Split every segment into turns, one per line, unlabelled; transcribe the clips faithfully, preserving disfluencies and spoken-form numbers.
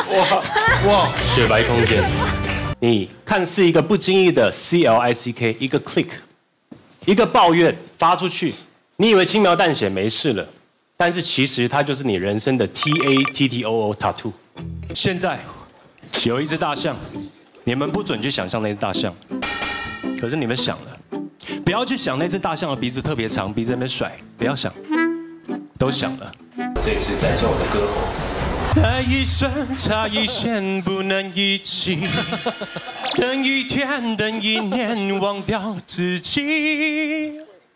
哇哇！
雪白空间，你看似一个不经意的 C L I C K， 一个 click， 一个抱怨发出去，你以为轻描淡写没事了，但是其实它就是你人生的 T A T T O O tattoo。现在有一只大象，你们不准去想象那只大象，可是你们想了，不要去想那只大象的鼻子特别长，鼻子在那边甩，不要想，都想了。这次展现我的歌喉。爱一生差一线，不能一起。等一天，等一年，忘掉自己，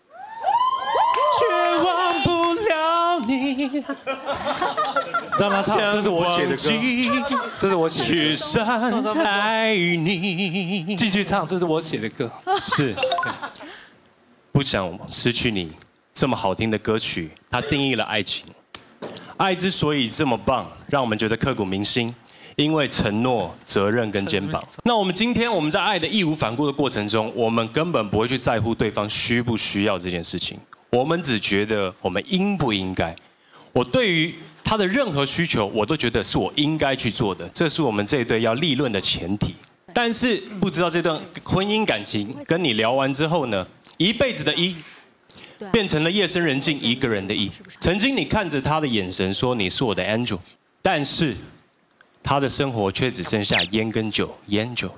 却忘不了你。
让他唱，这是我写的歌，这是我写的。
去伤害你。
继续唱，这是我写的歌。
是。不想失去你，这么好听的歌曲，它定义了爱情。爱之所以这么棒，让我们觉得刻骨铭心，因为承诺、责任跟肩膀。那我们今天我们在爱的义无反顾的过程中，我们根本不会去在乎对方需不需要这件事情，我们只觉得我们应不应该。我对于他的任何需求，我都觉得是我应该去做的，这是我们这一对要立论的前提。但是不知道这段婚姻感情跟你聊完之后呢，一辈子的一。变成了夜深人静一个人的一。曾经你看着他的眼神说你是我的 angel， 但是他的生活却只剩下烟跟酒，烟酒。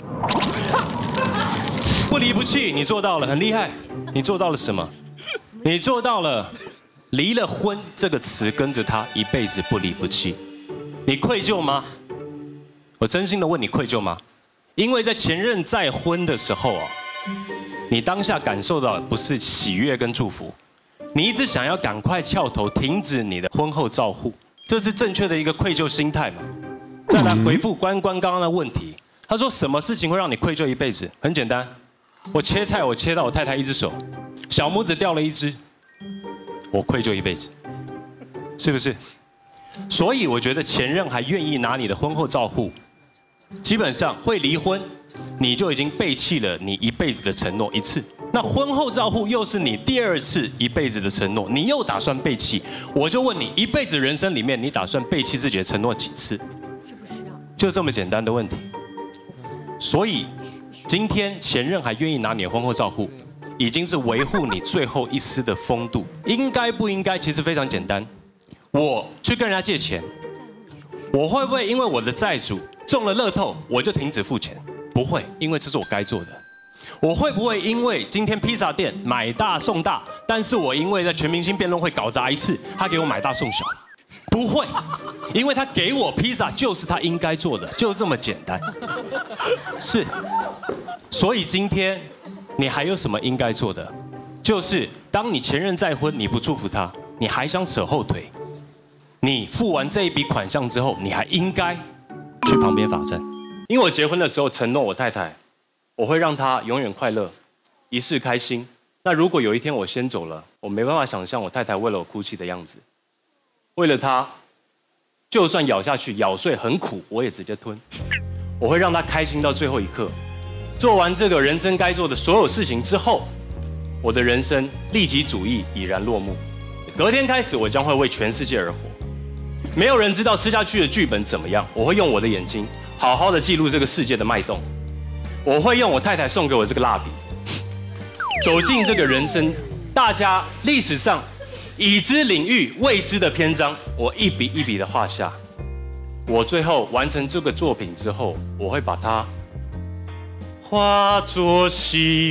不离不弃，你做到了，很厉害。你做到了什么？你做到了离了婚这个词跟着他一辈子不离不弃。你愧疚吗？我真心的问你愧疚吗？因为在前任再婚的时候啊。你当下感受到的不是喜悦跟祝福，你一直想要赶快翘头停止你的婚后照护，这是正确的一个愧疚心态嘛？再来回复关关刚刚的问题，他说什么事情会让你愧疚一辈子？很简单，我切菜我切到我太太一只手，小拇指掉了一只，我愧疚一辈子，是不是？所以我觉得前任还愿意拿你的婚后照护，基本上会离婚。你就已经背弃了你一辈子的承诺一次，那婚后照护又是你第二次一辈子的承诺，你又打算背弃？我就问你，一辈子人生里面，你打算背弃自己的承诺几次？就这么简单的问题。所以，今天前任还愿意拿你的婚后照护，已经是维护你最后一丝的风度。应该不应该？其实非常简单。我去跟人家借钱，我会不会因为我的债主中了乐透，我就停止付钱？不会，因为这是我该做的。我会不会因为今天披萨店买大送大，但是我因为在全明星辩论会搞砸一次，他给我买大送小？不会，因为他给我披萨就是他应该做的，就这么简单。是，所以今天你还有什么应该做的？就是当你前任再婚，你不祝福他，你还想扯后腿，你付完这一笔款项之后，你还应该去旁边罚站。因为我结婚的时候承诺我太太，我会让她永远快乐，一世开心。那如果有一天我先走了，我没办法想象我太太为了我哭泣的样子。为了她，就算咬下去咬碎很苦，我也直接吞。我会让她开心到最后一刻。做完这个人生该做的所有事情之后，我的人生利己主义已然落幕。隔天开始，我将会为全世界而活。没有人知道吃下去的剧本怎么样，我会用我的眼睛好好的记录这个世界的脉动。我会用我太太送给我这个蜡笔，走进这个人生大家历史上已知领域未知的篇章，我一笔一笔的画下。我最后完成这个作品之后，我会把它化作喜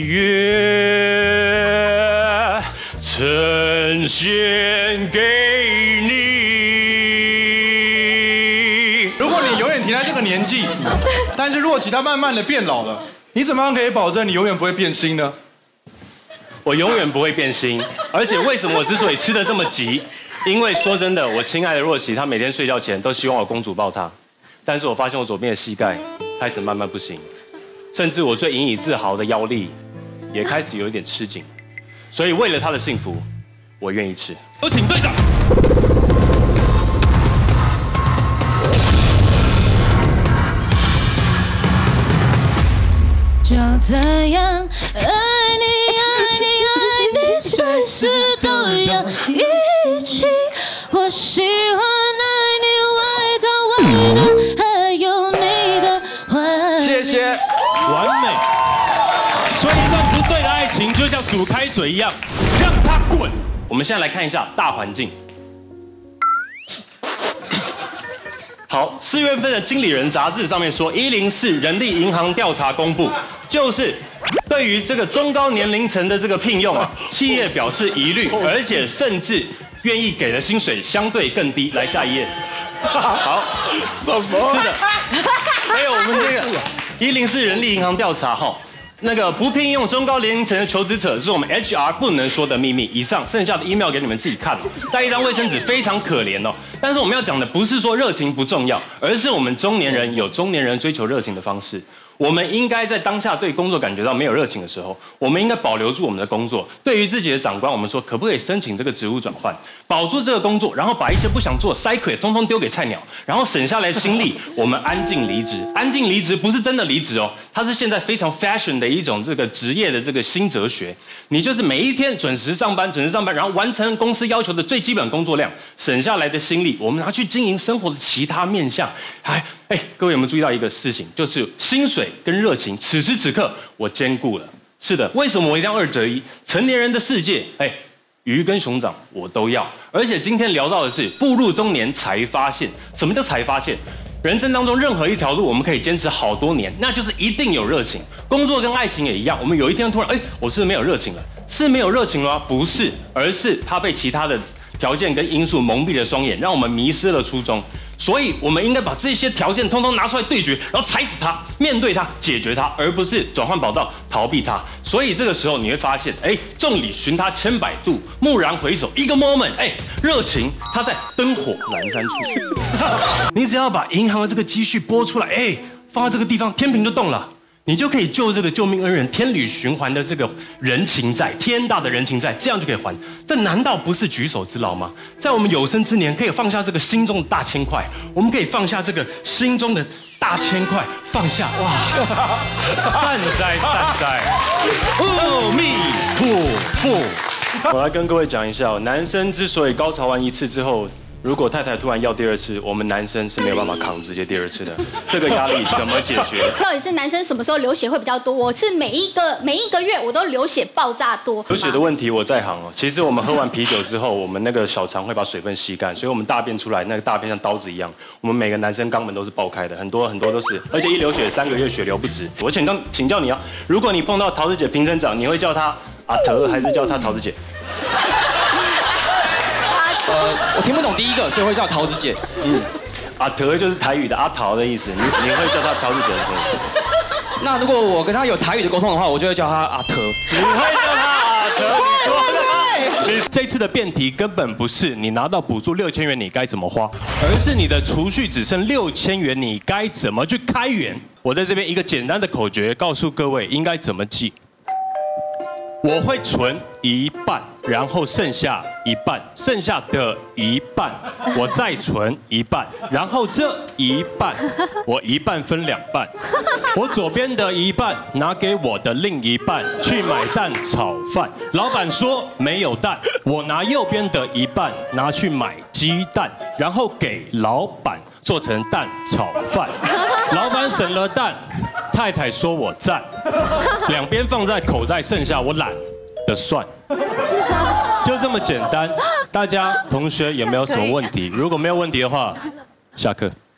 悦，呈现给你。
如果你永远停在这个年纪，但是若琪他慢慢的变老了，你怎么样可以保证你永远不会变心呢？
我永远不会变心，而且为什么我之所以吃得这么急？因为说真的，我亲爱的若琪，她每天睡觉前都希望我公主抱她，但是我发现我左边的膝盖开始慢慢不行，甚至我最引以自豪的腰力也开始有一点吃紧，所以为了她的幸福，我愿意吃。有请队长。
就这样爱你，爱你，爱你，随时都要一起。我喜欢爱你外套外的，还有
煮开水一样，让它滚。我们现在来看一下大环境。好，四月份的《经理人》杂志上面说，一零四人力银行调查公布，就是对于这个中高年龄层的这个聘用啊，企业表示疑虑，而且甚至愿意给的薪水相对更低。来下一页。好，
什么？
是的，还有我们这个一零四人力银行调查哈。那个不聘用中高年龄层的求职者是我们 H R 不能说的秘密。以上剩下的 email 给你们自己看了，带一张卫生纸非常可怜哦。但是我们要讲的不是说热情不重要，而是我们中年人有中年人追求热情的方式。我们应该在当下对工作感觉到没有热情的时候，我们应该保留住我们的工作。对于自己的长官，我们说可不可以申请这个职务转换，保住这个工作，然后把一些不想做的 cycle 通通丢给菜鸟，然后省下来的心力，我们安静离职。安静离职不是真的离职哦，它是现在非常 fashion 的一种这个职业的这个新哲学。你就是每一天准时上班，准时上班，然后完成公司要求的最基本工作量，省下来的心力，我们拿去经营生活的其他面向。哎哎，各位有没有注意到一个事情，就是薪水跟热情，此时此刻我兼顾了。是的，为什么我一定要二择一？成年人的世界，哎，鱼跟熊掌我都要。而且今天聊到的是步入中年才发现，什么叫才发现？人生当中任何一条路，我们可以坚持好多年，那就是一定有热情。工作跟爱情也一样，我们有一天突然，哎，我是不是没有热情了？是没有热情了吗？不是，而是他被其他的条件跟因素蒙蔽了双眼，让我们迷失了初衷。所以，我们应该把这些条件通通拿出来对决，然后踩死它，面对它，解决它，而不是转换跑道逃避它。所以这个时候你会发现，哎，众里寻他千百度，蓦然回首，一个 moment， 哎，热情它在灯火阑珊处。你只要把银行的这个积蓄拨出来，哎，放到这个地方，天平就动了。你就可以救这个救命恩人，天理循环的这个人情债，天大的人情债，这样就可以还。这难道不是举手之劳吗？在我们有生之年，可以放下这个心中的大千块，我们可以放下这个心中的大千块，放下哇！善哉善哉，阿弥陀佛。我来跟各位讲一下哦，男生之所以高潮完一次之后，如果太太突然要第二次，我们男生是没有办法扛直接第二次的，这个压力怎么解决？
到底是男生什么时候流血会比较多？我是每一个每一个月我都流血爆炸多。
流血的问题我在行哦。其实我们喝完啤酒之后，我们那个小肠会把水分吸干，所以我们大便出来那个大便像刀子一样。我们每个男生肛门都是爆开的，很多很多都是，而且一流血三个月血流不止。我请刚请教你啊，如果你碰到桃子姐评审长，你会叫她阿德还是叫她桃子姐？
呃，我听不懂第一个，所以会叫桃子姐。
嗯，阿德就是台语的阿桃的意思，你你会叫她桃子姐的可以。
那如果我跟她有台语的沟通的话，我就会叫她阿德。
你会叫她阿德？你说的。这次的辩题根本不是你拿到补助六千元你该怎么花，而是你的储蓄只剩六千元，你该怎么去开源？我在这边一个简单的口诀，告诉各位应该怎么记。我会存一半，然后剩下一半，剩下的一半我再存一半，然后这一半我一半分两半，我左边的一半拿给我的另一半去买蛋炒饭，老板说没有蛋，我拿右边的一半拿去买鸡蛋，然后给老板做成蛋炒饭，老板省了蛋，太太说我赞，两边放在口袋，剩下我懒得算，就这么简单。大家同学有没有什么问题？如果没有问题的话，下课。